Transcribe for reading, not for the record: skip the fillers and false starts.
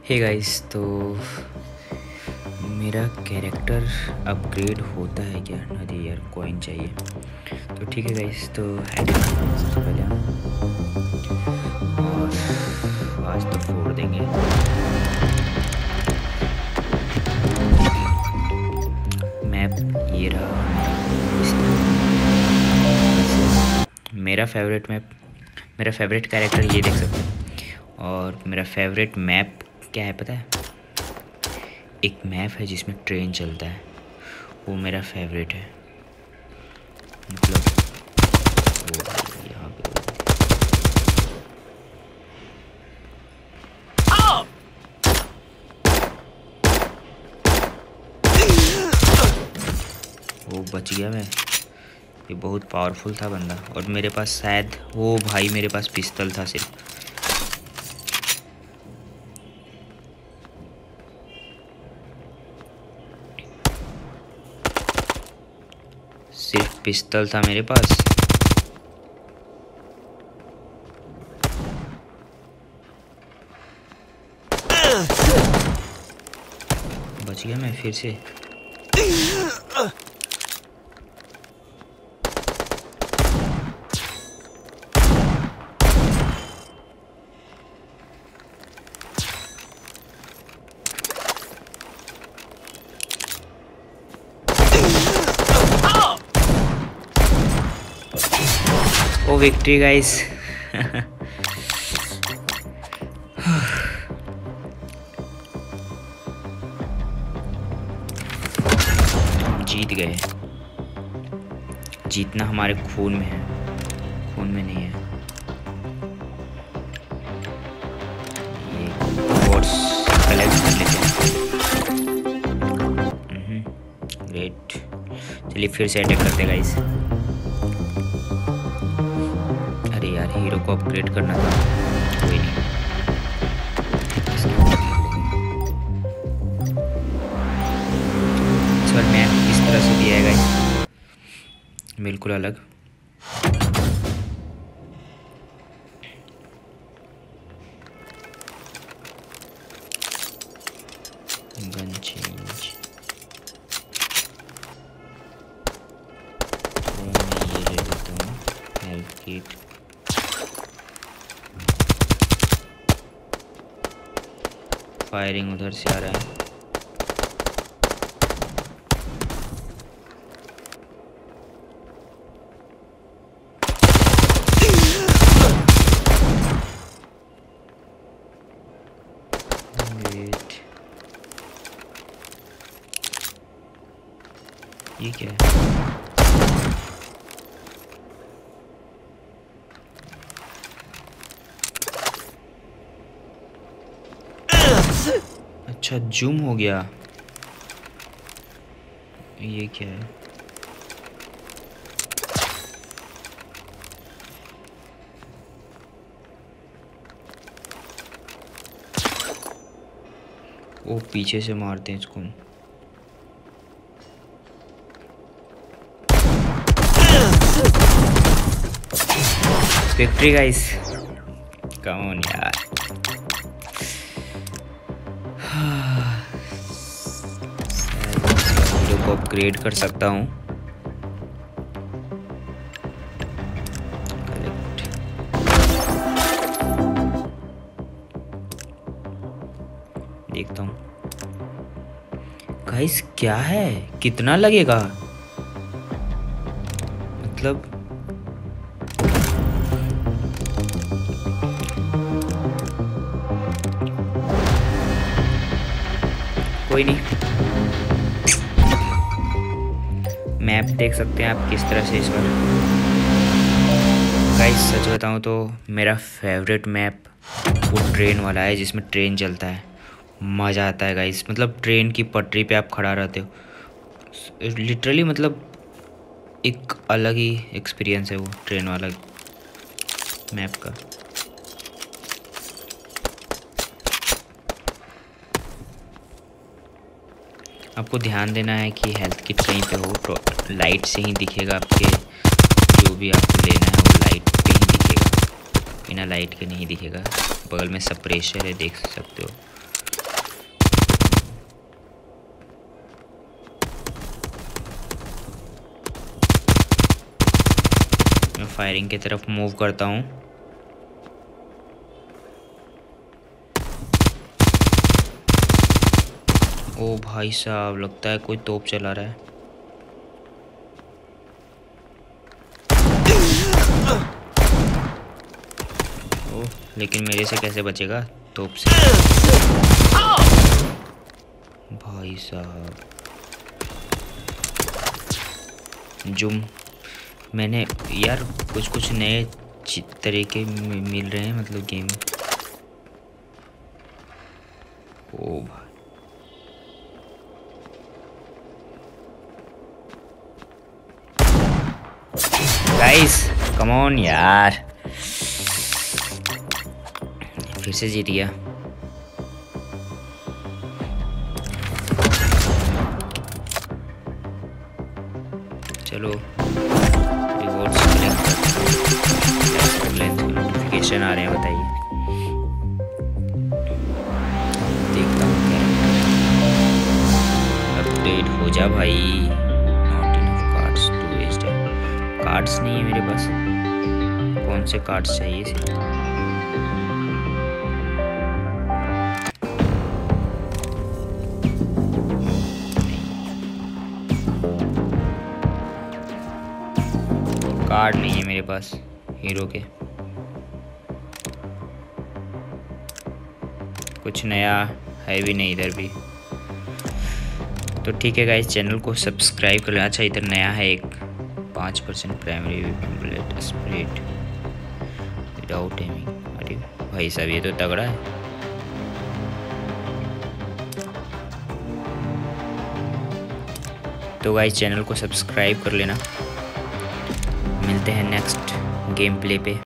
Hey guys, तो मेरा character upgrade होता है क्या? अरे यार, कॉइन चाहिए। तो ठीक है गाइस, तो एडिट सबसे पहले हम और आज तो फोड़ देंगे। मैप ये रहा मेरा फेवरेट मैप, मेरा फेवरेट कैरेक्टर ये देख सकते हैं। और मेरा फेवरेट मैप क्या है पता है? एक मैप है जिसमें ट्रेन चलता है, वो मेरा फेवरेट है। मतलब वो यहाँ पे वो बच गया मैं। ये बहुत पावरफुल था बंदा। और मेरे पास शायद वो भाई मेरे पास पिस्तल था, सिर्फ पिस्तल था मेरे पास। बच गया मैं फिर से। ओ विक्ट्री गाइस। जीत गए। जीतना हमारे खून में है, खून में नहीं है। ये कोड्स कलेक्ट कर लेते हैं। ग्रेट, चलिए फिर से अटैक करते हैं गाइस। अरे यार, हीरो को अपग्रेड करना था, कोई नहीं। इस बार मैप किस तरह से दिया है गाइस, बिल्कुल अलग। गन चेंज, मैं ये ले लेता हूँ। हेल्थ किट, फायरिंग उधर से आ रहा है। वेट, ये क्या है? अच्छा, जूम हो गया। ये क्या है? वो पीछे से मारते हैं इसको। विक्ट्री गाइस, कम ऑन यार। वीडियो को अपग्रेड कर सकता हूँ। देखता हूँ गाइस, क्या है, कितना लगेगा? मतलब कोई नहीं, मैप देख सकते हैं आप किस तरह से इस बार। गाइस सच बताऊं तो मेरा फेवरेट मैप वो ट्रेन वाला है, जिसमें ट्रेन चलता है। मज़ा आता है गाइस, मतलब ट्रेन की पटरी पे आप खड़ा रहते हो लिटरली। मतलब एक अलग ही एक्सपीरियंस है वो ट्रेन वाला मैप का। आपको ध्यान देना है कि हेल्थ किट कहीं पे हो, तो लाइट से ही दिखेगा आपके। जो भी आपको लेना है वो लाइट पे ही दिखेगा, बिना लाइट के नहीं दिखेगा। बगल में सप्रेशर है, देख सकते हो। फायरिंग की तरफ मूव करता हूँ। ओ भाई साहब, लगता है कोई तोप चला रहा है। ओ, लेकिन मेरे से कैसे बचेगा तोप से? भाई साहब जुम, मैंने यार कुछ नए तरीके मिल रहे हैं, मतलब गेम। ओ भाई, गाइस कम ऑन यार, फिर से जीत गया। चलो रिवॉर्ड्स नोटिफिकेशन आ रहे हैं, बताइए। देखता हूँ क्या अपडेट हो जा भाई। Not enough cards to waste है, कार्ड्स नहीं है मेरे पास। कौन से कार्ड्स चाहिए इसे? कार्ड नहीं है मेरे पास हीरो के। कुछ नया है भी नहीं इधर भी। तो ठीक है गाइस, चैनल को सब्सक्राइब कर लेना। अच्छा, इधर नया है एक 5% primary bullet spread without aiming. अरे भाई साहब, ये तो तगड़ा है। तो गाइस चैनल को सब्सक्राइब कर लेना। मिलते हैं नेक्स्ट गेम प्ले पे।